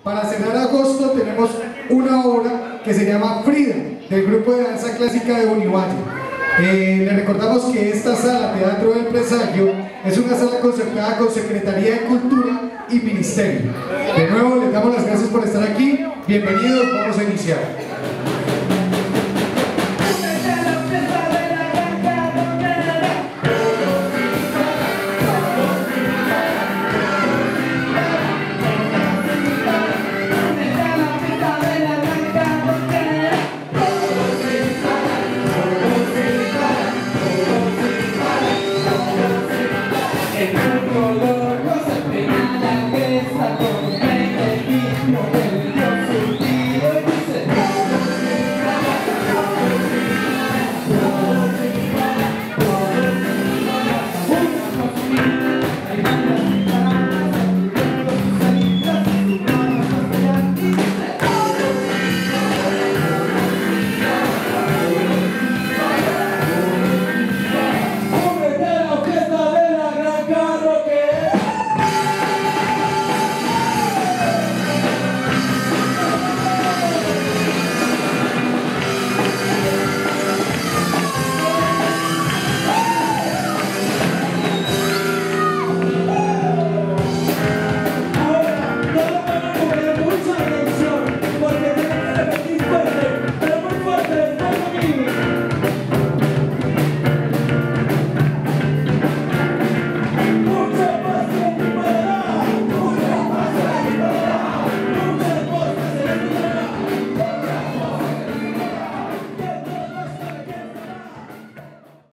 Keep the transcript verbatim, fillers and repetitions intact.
Para cerrar agosto tenemos una obra que se llama Frida, del grupo de danza clásica de Univalle. Eh, le recordamos que esta sala, Teatro del Presagio, es una sala concertada con Secretaría de Cultura y Ministerio. De nuevo, les damos las gracias por estar aquí. Bienvenidos, vamos a iniciar. El color rosa pega la cabeza con el ritmo.